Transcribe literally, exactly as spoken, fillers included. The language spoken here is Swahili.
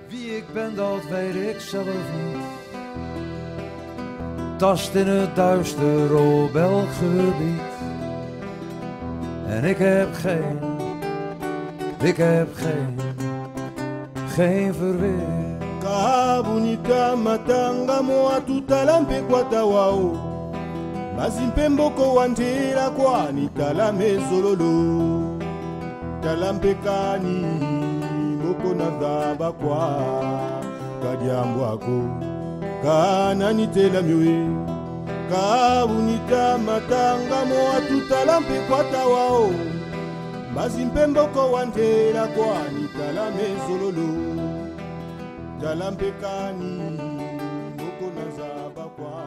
Wie ik ben, dat weet ik zelf niet. Tast in het duister op elk gebied. En ik heb geen, ik heb geen, geen verweer. Kabunita matanga moa tutalampe kwa tawao. Mazimpe mboko wantera kwa nitalame zololo. Talampe kani mboko na dhaba kwa kadiambo ako. Kana nitela miwe. Kabunita matanga moa tutalampe kwa tawao. Mazimpe mboko wantera kwa nitalame zololo. Talampe kani mboko na dhaba kwa